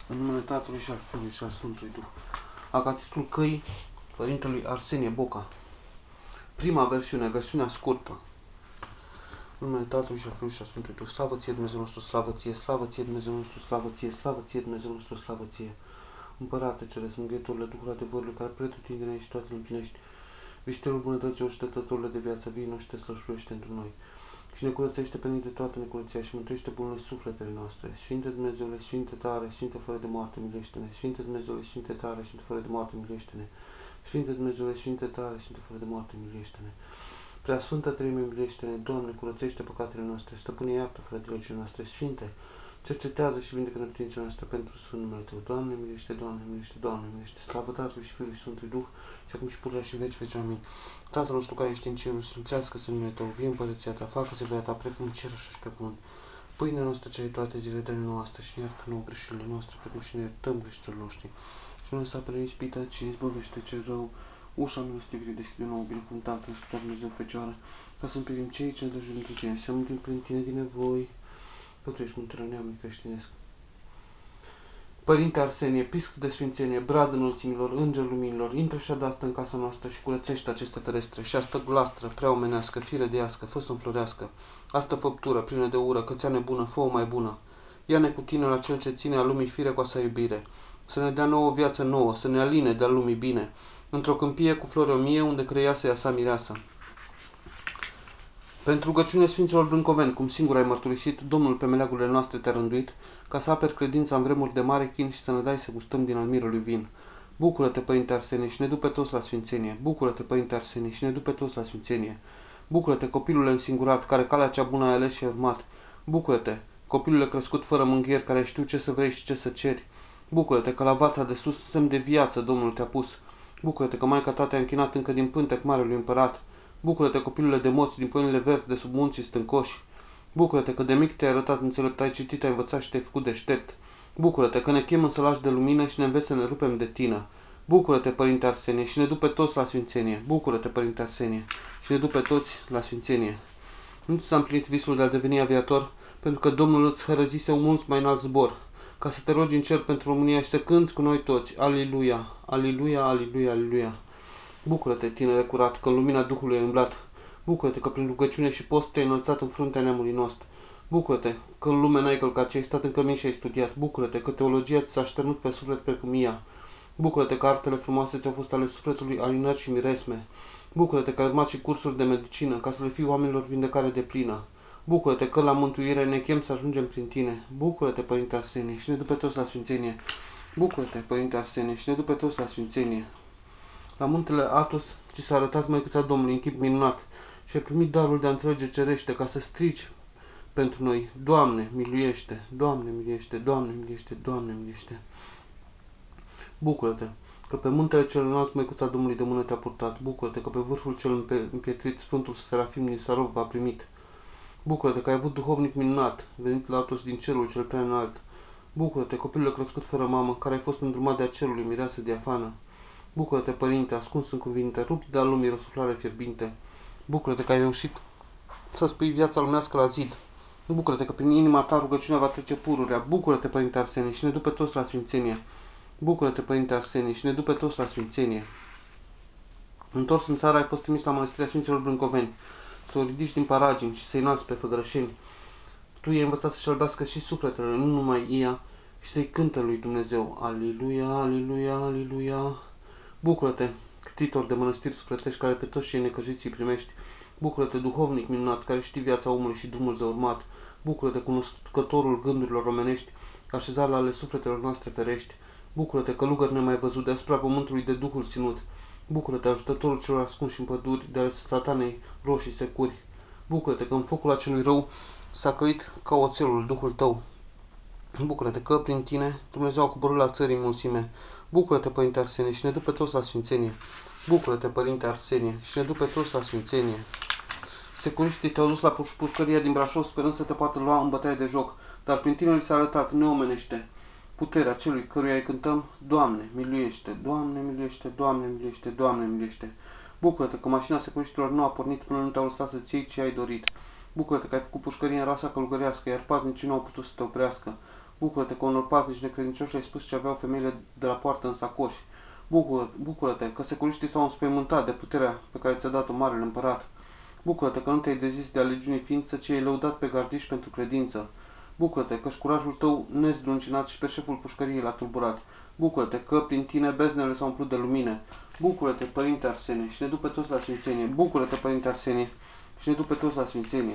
În numele Tatălui și al Fiului și al Sfântului Duh. Acatistul Căii Părintelui Arsenie Boca. Prima versiune, versiunea scurtă. În numele Tatălui și al Fiului și al Sfântului Duh. Slavă ție, Dumnezeu nostru, slavă ție, slavă ție, Dumnezeu nostru, slavă ție, slavă ție, Dumnezeu nostru, slavă ție. Împărate Ceresc, Mângâietorule, Duhul adevărului, care pretutindene și toate îl împlinești, vișterul bunătăților și tătătorile de viață, vii noștri te slășluiește într noi. Și ne curățește pe de toată necurăția și mântuiește bunele sufletele noastre. Sfinte Dumnezeule, Sfinte tare, Sfinte fără de moarte, miluiește-ne. Sfinte Dumnezeule, Sfinte tare, Sfinte fără de moarte, miluiește-ne. Sfinte Dumnezeule, Sfinte tare, Sfinte fără de moarte, miluiește-ne. Prea Sfântă Treime, miluiește-ne. Doamne, curățește păcatele noastre, Stăpâne, iartă fără de legile noastre. Sfinte, cercetează și vindecă neputințele noastre pentru Sfânt numele Tău. Doamne, miluiește, Doamne, miluiește, Doamne, miluiește. Slavă Tatălui și Fiului și Sfântului Duh, și acum și pururea și în veci veci. Amin. Tatăl nostru care ești în ceruri, sfințească-se numele Tău, vie împărăția Ta, facă-se voia Ta, precum în cer și pe pământ. Pâinea noastră cea de toate zilele de noastre și iartă nouă greșelile noastre, precum și ne iertăm greșelilor noștri. Și nu lăsa pe ispită, ci izbăvește cel rău. Ușa milostivirii deschide nouă, binecuvântată în Sfânta Dumnezeu Fecioară, ca să împirim cei ce ne dă pentru Tine, să mântim prin Tine din nevoi, că Tu ești mântuirea neamului creștinesc. Părinte Arsenie, pisc de sfințenie, brad înălțimilor, înger luminilor, intră și adastă în casa noastră și curățește aceste ferestre și astă glastră, prea omenească, fire de iască, fă să înflorească, astă făptură, plină de ură, cățea nebună, fă-o mai bună. Ia-ne cu Tine la Cel ce ține a lumii fire cu a sa iubire, să ne dea nouă o viață nouă, să ne aline de-a lumii bine, într-o câmpie cu flori 1000, unde creiase ea sa mireasă. Pentru rugăciune Sfinților Brâncoveni, cum singur ai mărturisit, Domnul pe meleagurile noastre te-a rânduit, ca să aperi credința în vremuri de mare chin și să ne dai să gustăm din al mirului vin. Bucură-te, Părinte Arsenie, și ne du pe toți la sfințenie. Bucură-te, Părinte Arsenie, și ne du pe toți la sfințenie. Bucură-te, copilule însingurat, care calea cea bună ai ales și ai urmat. Bucură-te, copilule crescut fără mânghieri, care știu ce să vrei și ce să ceri. Bucură-te că la vața de sus semn de viață Domnul te-a pus. Bucură-te că Maica ta te-a închinat încă din pântec Marelui Împărat. Bucură-te, copilule de moți, din păinile verzi de sub munții stâncoși. Bucură-te că de mic te-ai arătat înțelept, ai citit, ai învățat și te-ai făcut deștept. Bucură-te că ne chem în sălași de lumină și ne înveți să ne rupem de tină. Bucură-te, Părinte Arsenie, și ne du pe toți la sfințenie. Bucură-te, Părinte Arsenie, și ne du pe toți la sfințenie. Nu ți s-a împlinit visul de a deveni aviator, pentru că Domnul îți hărăzise un mult mai înalt zbor, ca să te rogi în cer pentru România și să cânți cu noi toți. Aliluia, aliluia, aliluia, aliluia. Bucură-te, tinere curat, că în lumina Duhului ai umblat. Bucură-te că prin rugăciune și post te-ai înălțat în fruntea neamului nostru. Bucură-te că în lume n-ai călcat, ci ai stat în cămin și ai studiat. Bucură-te că teologia ți s-a așternut pe suflet precum ea. Bucură-te că artele frumoase ți-au fost ale sufletului alinări și miresme. Bucură-te că ai urmat și cursuri de medicină, ca să le fii oamenilor vindecare de plină. Bucură-te că la mântuire ne chem să ajungem prin tine. Bucură-te, Părinte Arsenie, și ne du pe toți la sfințenie. Bucură-te, Părinte Arsenie, și ne du pe toți la sfințenie. La muntele Atos ți s-a arătat Măicuța Domnului în chip minunat și ai primit darul de a înțelege cerește ca să strici pentru noi. Doamne, miluiește! Doamne, miluiește! Doamne, miluiește! Doamne, miluiește! Bucură-te că pe muntele cel înalt Măicuța Domnului de mână te-a purtat. Bucură-te că pe vârful cel împietrit Sfântul Serafim Nisarov v-a primit. Bucură-te că ai avut duhovnic minunat, venit la Atos din cerul cel prea înalt. Bucură-te, copilul crescut fără mamă, care ai fost îndrumat de-a cerului, mireasă diafană. Bucură-te, Părinte, ascuns în cuvinte, rupt de-a lumii răsuflare fierbinte. Bucură-te că ai reușit să spui viața lumească la zid. Bucură-te că prin inima ta rugăciunea va trece pururea. Bucură-te, Părinte Arsenie, și ne du pe toți la sfințenie. Bucură-te, Părinte Arsenie, și ne du pe toți la sfințenie. Întors în țară ai fost trimis la Mănăstirea Sfinților Brâncoveni, să o ridici din paragini și să-i înalți pe făgărășeni. Tu i-ai învățat să-și albească și sufletele, nu numai ea, și să-i cântă lui Dumnezeu. Aliluia, aliluia, aliluia. Bucură-te, ctitor de mănăstiri sufletești, care pe toți cei necăjiți îi primești. Bucură-te, duhovnic minunat, care știi viața omului și drumul de urmat. Bucură-te, cunoscătorul gândurilor omenești, așezat la ale sufletelor noastre ferești. Bucură-te, călugăr nemai văzut, deasupra pământului de duhul ținut. Bucură-te, ajutătorul celor ascunși în păduri, de ale satanei roșii securi. Bucură-te că în focul acelui rău s-a căit ca oțelul Duhul tău. Bucură-te că prin tine Dumnezeu a coborât la țării mulțime. Bucură-te, Părinte Arsenie, și ne du pe toți la sfințenie. Bucură-te, Părinte Arsenie, și ne du pe toți la sfințenie. Securiștii te-au dus la pușcăria din Brașov, sperând să te poată lua în bătaie de joc, dar prin tine li s-a arătat neomenește puterea celui căruia îi cântăm: Doamne, miluiește! Doamne, miluiește! Doamne, miluiește! Doamne, miluiește! Bucură-te că mașina securiștilor nu a pornit până nu te-au lăsat să-ți iei ce ai dorit. Bucură-te că ai făcut pușcărie în rasa călugărească, iar paznicii nu au putut să te oprească. Bucură-te că unor paznici necredincioși ai spus ce aveau femeile de la poartă în sacoși. Bucură-te că securiștii s-au înspăimântat de puterea pe care ți-a dat-o marele împărat. Bucură-te că nu te-ai dezis de alegiunii ființă, ci ai lăudat pe gardiș pentru credință. Bucură-te că-și curajul tău nezdruncinat și pe șeful pușcăriei l-a tulburat. Bucură-te că prin tine beznele s-au umplut de lumine. Bucură-te, Părinte Arsenie, și ne du pe toți la sfințenie. Bucură-te, Părinte Arsenie, și ne du pe toți la sfințenie.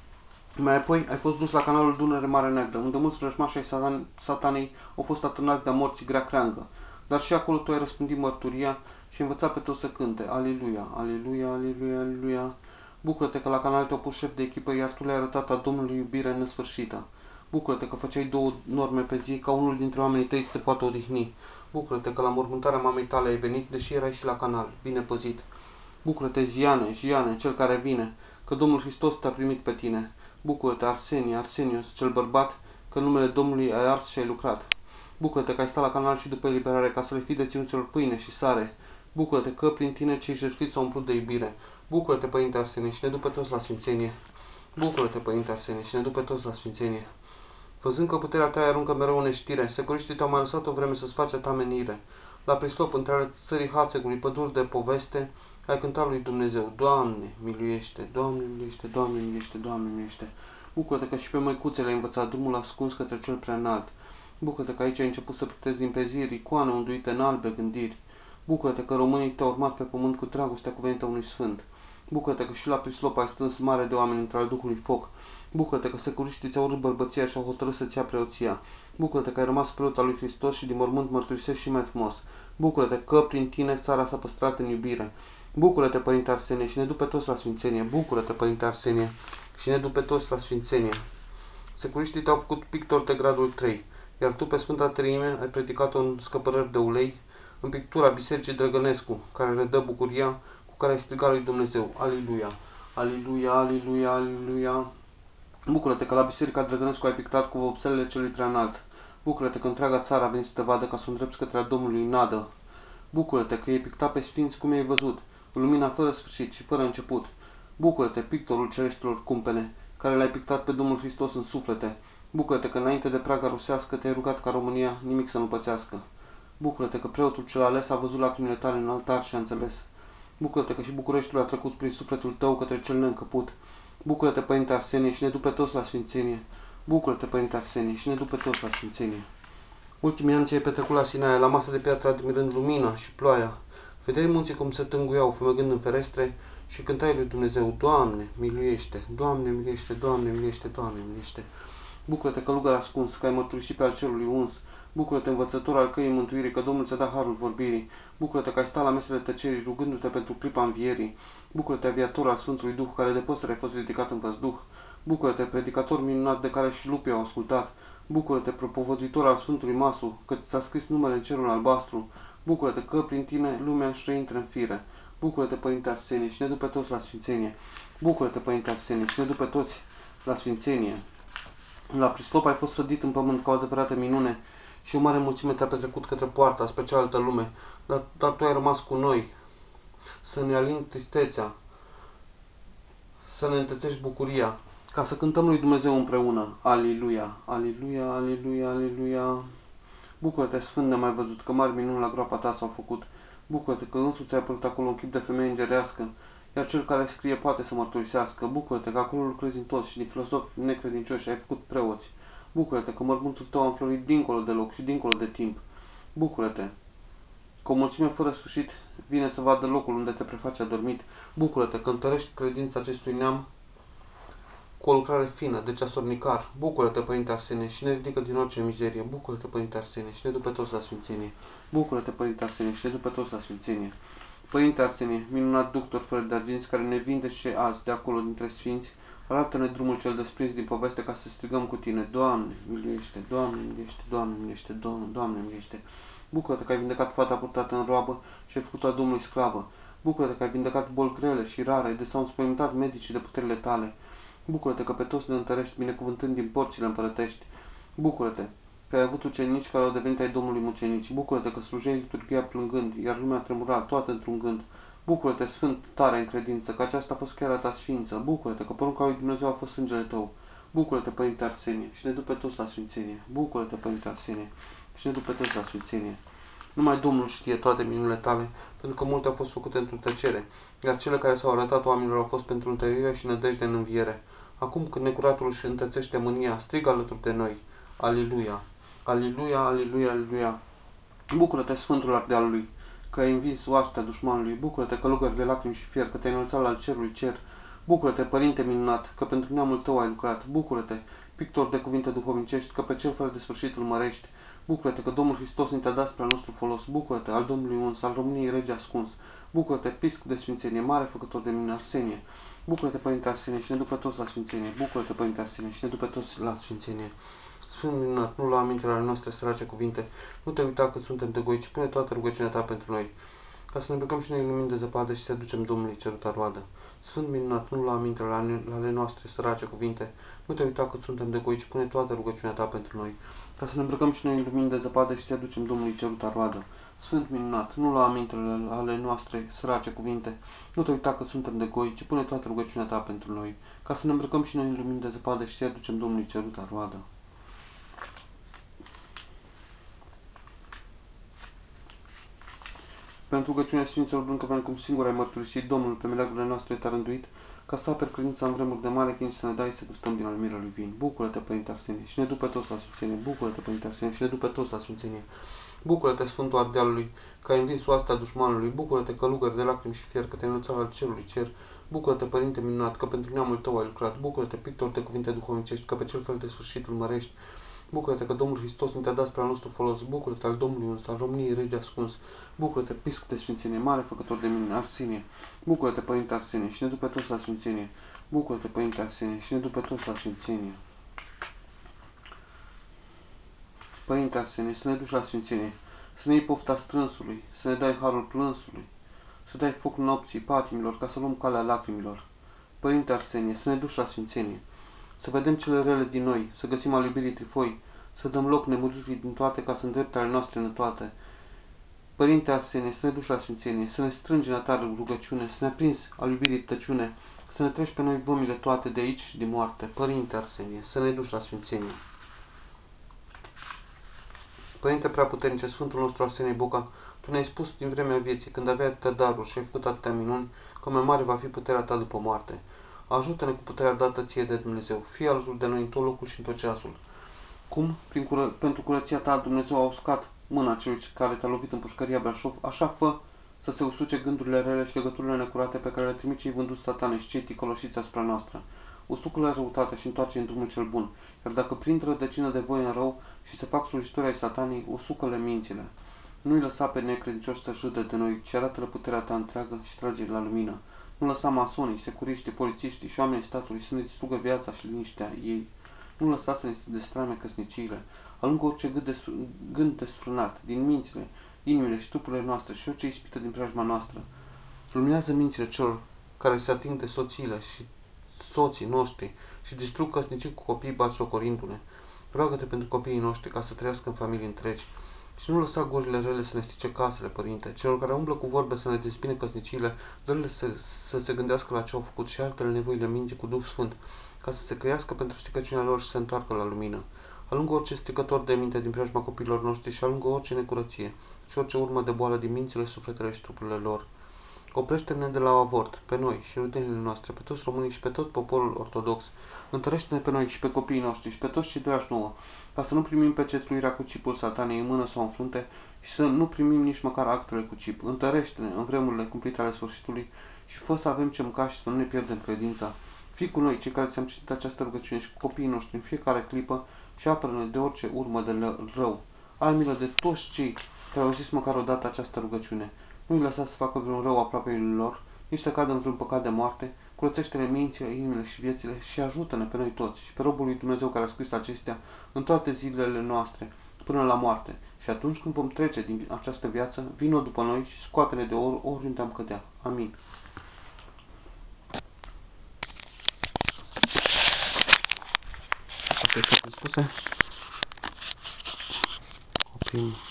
Mai apoi ai fost dus la canalul Dunăre Mare Neagră, unde mulți vrăjmași ai satanei au fost atârnați de-a morții grea creangă. Dar și acolo tu ai răspândit mărturia și ai învățat pe toți să cânte. Aleluia, aleluia, aleluia, aleluia. Bucură-te că la canal te-au pus șef de echipă, iar tu le-ai arătat a Domnului iubire nesfârșită. Bucură-te că făceai 2 norme pe zi, ca unul dintre oamenii tăi să se poată odihni. Bucură-te că la mormântarea mamei tale ai venit, deși erai și la canal, bine păzit. Bucură-te, Ziane, cel care vine, că Domnul Hristos te-a primit pe tine. Bucură-te, Arsenios, cel bărbat, că numele Domnului ai ars și ai lucrat. Bucură-te că ai stat la canal și după eliberare ca să le fii deținuților pâine și sare. Bucură-te că prin tine cei jertfiți s-au umplut de iubire. Bucură-te, Părinte Arsenie, și ne du pe toți la sfințenie. Bucură-te, Părinte Arsenie, și ne du pe toți la sfințenie. Văzând că puterea ta aruncă mereu în neștire, securiștii te-au mai lăsat o vreme să-ți faci a ta menire. La prislop, între ale țării Hațegului, păduri de poveste, ai cântat lui Dumnezeu: Doamne, miluiește, Doamne, miluiește, Doamne, miluiește, Doamne, miluiește. Bucură-te că și pe măicuțele ai învățat drumul ascuns către cel prea înalt. Bucură-te că aici ai început să pictezi limpeziri, icoane unduite în albe gândiri. Bucură-te că românii te-au urmat pe pământ cu dragostea cuvenită unui sfânt. Bucură-te că și la prislop ai strâns mare de oameni între al Duhului foc. Bucură-te că securiștii ți-au urât bărbăția și au hotărât să-ți ia preoția. Bucură-te că ai rămas preot al lui Hristos și din mormânt mărturisești și mai frumos. Bucură-te că prin tine țara s-a păstrat în iubire. Bucură-te, Părinte Arsenie, și ne du pe toți la sfințenie. Bucură-te, Părinte Arsenie, și ne du pe toți la sfințenie. Securiștii te-au făcut pictor de gradul 3, iar tu pe Sfânta Treime ai predicat-o în scăpărări de ulei, în pictura Bisericii Drăgănescu, care redă bucuria cu care ai strigat lui Dumnezeu: Aleluia, aleluia, aleluia, aleluia. Bucură-te că la Biserica Drăgănescu ai pictat cu vopselele celui preanalt. Bucură-te că întreaga țară a venit să te vadă ca să o îndrepți către a Domnului Nadă. Bucură-te că i-ai pictat pe sfinți cum i-ai văzut, cu lumina fără sfârșit și fără început. Bucură-te, pictorul cereștilor cumpene, care l-ai pictat pe Domnul Hristos în suflete. Bucură-te că înainte de praga rusească te-ai rugat ca România nimic să nu pățească. Bucură-te că preotul cel ales a văzut lacrimile tale în altar și a înțeles. Bucură-te că și Bucureștiul a trecut prin sufletul tău către cel neîncăput. Bucură-te, Părinte Arsenie, și ne du pe toți la sfințenie. Bucură-te, Părinte Arsenie, și ne du pe toți la sfințenie. Ultimii ani ți-ai petrecut la Sinaia, la masă de piatră, admirând lumina și ploaia. Vedeai munții cum se tânguiau, fumegând în ferestre, și cântai lui Dumnezeu: Doamne, miluiește, Doamne, miluiește, Doamne, miluiește, Doamne, miluiește. Bucură-te, călugăr ascuns, că ai mărturisit pe al cerului uns. Bucură-te, învățător al căii mântuirii, că Domnul ți-a dat harul vorbirii. Bucură-te că ai stat la mesele tăcerii, rugându-te pentru clipa învierii. Bucură-te, aviator al Sfântului Duh, care de păsări ai fost ridicat în văzduh. Bucură-te, predicator minunat de care și lupii au ascultat. Bucură-te, propovăduitor al Sfântului Maslu, că ți s-a scris numele în cerul albastru. Bucură-te că prin tine lumea își reintră în fire. Bucură-te, Părinte Arsenie, și ne du pe toți la sfințenie. Bucură-te, Părinte Arsenie, și ne du pe toți la sfințenie. La prislop ai fost sădit în pământ ca o adevărată minune și o mare mulțime te-a petrecut către poarta spre cealaltă lume, dar tu ai rămas cu noi, să ne alin tristețea, să ne întețești bucuria, ca să cântăm lui Dumnezeu împreună. Aleluia, aleluia, aleluia, aleluia. Bucură-te, Sfânt nemai văzut, că mari minuni la groapa ta s-au făcut. Bucură-te că însuți ai apărut acolo în chip de femeie îngerească, iar cel care scrie poate să mărturisească. Bucură-te că acolo lucrezi în toți și din filozofi necredincioși ai făcut preoți. Bucură-te că mormântul tău a înflorit dincolo de loc și dincolo de timp. Bucură-te că o mulțime fără sfârșit vine să vadă locul unde te prefaci adormit. Bucură-te că întărești credința acestui neam cu o lucrare fină, de ceasornicar. Bucură-te, Părinte Arsenie, și ne ridică din orice mizerie. Bucură-te, Părinte Arsenie, și ne du pe toți la sfințenie. Bucură-te, Părinte Arsenie, și ne du pe toți la sfințenie. Părinte Arsenie, minunat doctor fără de arginți, care ne vindește azi de acolo dintre sfinți, arată-ne drumul cel desprins din poveste ca să strigăm cu tine: Doamne, miluiește, Doamne, miluiește, Doamne, miluiește, Doamne, miluiește. Bucură-te că ai vindecat fata purtată în roabă și ai făcut-o a Domnului sclavă. Bucură-te că ai vindecat boli grele și rare, de s-au înspăimântat medicii de puterile tale. Bucură-te că pe toți ne întărești, binecuvântând din porțile împărătești. Bucură-te că ai avut ucenici care au devenit ai Domnului mucenici. Bucură-te că slujeai liturghia plângând, iar lumea tremura toată într-un gând. Bucură-te, Sfânt, tare în credință, că aceasta a fost chiar a ta sfință. Bucură-te că porunca lui Dumnezeu a fost sângele tău. Bucură-te, Părinte Arsenie, și ne du pe toți la sfințenie. Bucură-te, Părinte Arsenie, și ne du pe toți la sfințenie. Numai Domnul știe toate minunile tale, pentru că multe au fost făcute într-o tăcere, iar cele care s-au arătat oamenilor au fost pentru întărire și nădejde în înviere. Acum când necuratul își întățește mânia, strigă alături de noi. Aliluia! Aliluia, aliluia, aliluia! Bucură-te, Sfântul Ardealului, că ai învins oastea dușmanului. Bucură-te, călugăr de lacrimi și fier, că te-ai înălțat la cerului cer. Bucură-te, Părinte minunat, că pentru neamul tău ai lucrat. Bucură-te, pictor de cuvinte duhovnicești, că pe cel fără de sfârșit îl mărești. Bucură-te că Domnul Hristos ne te-a dat spre al nostru folos. Bucură-te, al Domnului uns, al României rege ascuns. Bucură-te, pisc de sfințenie, mare făcător de minuni, Arsenie. Bucură-te, Părinte Arsenie, și ne ducă toți la sfințenie. Bucură-te, Părinte Arsenie, și ne ducă toți la sfințenie. Sfânt minunat, nu lua aminte la noastre sărace cuvinte, nu te uita că suntem de goi, ci pune toată rugăciunea ta pentru noi, ca să ne becăm și noi lumini de zăpadă și să aducem Domnului ceruta roadă. Sfânt minunat, nu lua aminte la ale noastre sărace cuvinte, nu te uita că suntem de goi, ci pune toată rugăciunea ta pentru noi, ca să ne îmbrăcăm și noi în lumini de zăpadă și să aducem Domnului ceruta roadă. Sfânt minunat, nu lua aminte la ale noastre sărace cuvinte, nu te uita că suntem de goi, ci pune toată rugăciunea ta pentru noi, ca să ne îmbrăcăm și noi în lumini de zăpadă și să aducem Domnului ceruta roadă. Pentru rugăciunea Sfinților Brâncoveni, cum singur ai mărturisit, Domnul pe meleagurile noastre te-a rânduit, ca să aperi credința în vremuri de mare chin și să ne dai să gustăm din al mirelui vin. Bucură-te, Părinte Arsenie, și ne du pe toți la sfințenie. Bucură-te, Părinte Arsenie, și ne du pe toți la sfințenie. Bucură-te, Sfântul Ardealului, că ai învins oastea dușmanului. Bucură-te, călugăr de lacrimi și fier, că te-ai înălțat al cerului cer. Bucură-te, Părinte minunat, că pentru neamul tău ai lucrat. Bucură-te, pictor de cuvinte duhovnicești, că pe cel fără de sfârșit îl mărești. Bucură-te că Domnul Hristos ne te-a dat spre al nostru folos. Bucură-te al Domnului uns, al României rege ascuns. Bucură-te, pisc de sfințenie, mare făcător de minuni, Arsenie. Bucură-te, Părinte Arsenie, și ne du pe toți la sfințenie. Bucură-te, Părinte Arsenie, și ne du pe toți la sfințenie. Părinte Arsenie, să ne duci la sfințenie, să ne iei pofta strânsului, să ne dai harul plânsului, să dai foc nopții patimilor, ca să luăm calea lacrimilor. Părinte Arsenie, să ne duci la sfințenie, să vedem cele rele din noi, să găsim al iubirii trifoi, să dăm loc nemuririi din toate, ca să îndrepte ale noastre în toate. Părinte Arsenie, să ne duci la sfințenie, să ne strângi în a ta rugăciune, să ne aprinzi al iubirii tăciune, să ne treci pe noi vămile toate de aici și de moarte. Părinte Arsenie, să ne duci la sfințenie. Părinte Preaputernice, Sfântul nostru Arsenie Boca, Tu ne-ai spus din vremea vieții, când aveai atâtea daruri și ai făcut atâtea minuni, că mai mare va fi puterea ta după moarte. Ajută-ne cu puterea dată ție de Dumnezeu, fie alături de noi în tot locul și în tot ceasul. Cum, pentru curăția ta, Dumnezeu a uscat mâna celui care te-a lovit în pușcăria Brașov, așa fă să se usuce gândurile rele și legăturile necurate pe care le trimit cei vânduți satane și cei ticăloșiți asupra noastră. Usucă-le răutate și întoarce în drumul cel bun, iar dacă prind rădăcină de voie în rău și se fac slujitori ai satanii, usucă-le mințile. Nu-i lăsa pe necredincioși să râdă de noi, ci arată-le puterea ta întreagă și trage la lumină. Nu lăsa masonii, securiștii, polițiștii și oamenii statului să ne distrugă viața și liniștea ei. Nu lăsa să ne destrame căsniciile. Alungă orice gând desfrânat din mințile, inimile și trupurile noastre și orice ispită din preajma noastră. Luminează mințile celor care se ating de soțiile și soții noștri și distrug căsnicii cu copii batjocorindu-ne. Roagă-te pentru copiii noștri ca să trăiască în familii întregi. Și nu lăsa gurile rele să ne strice casele, Părinte. Celor care umblă cu vorbe să ne dezbine căsniciile, dă-le să se gândească la ce au făcut și altele nevoile minții cu Duh Sfânt, ca să se căiască pentru stricăciunea lor și să se întoarcă la lumină. Alungă orice stricător de minte din preajma copiilor noștri și alungă orice necurăție și orice urmă de boală din mințile, sufletele și trupurile lor. Oprește-ne de la avort, pe noi și rudenile noastre, pe toți românii și pe tot poporul ortodox. Întărește-ne pe noi și pe copiii noștri și pe toți cei dragi nouă, ca să nu primim pecetluirea cu cipul satanei în mână sau în frunte și să nu primim nici măcar actele cu cip. Întărește-ne în vremurile cumplite ale sfârșitului și fă să avem ce mânca și să nu ne pierdem credința. Fii cu noi, cei care ți-am citit această rugăciune și cu copiii noștri în fiecare clipă și apără-ne de orice urmă de rău. Ai milă de toți cei care au zis măcar odată această rugăciune. Nu-i lăsa să facă vreun rău aproapeiului lor, nici să cadă în vreun păcat de moarte, curățește-ne mințile, inimile și viețile și ajută-ne pe noi toți și pe robul lui Dumnezeu care a scris acestea în toate zilele noastre, până la moarte. Și atunci când vom trece din această viață, vină după noi și scoate-ne de oriunde am cădea. Amin. Asta este spuse. Oprim.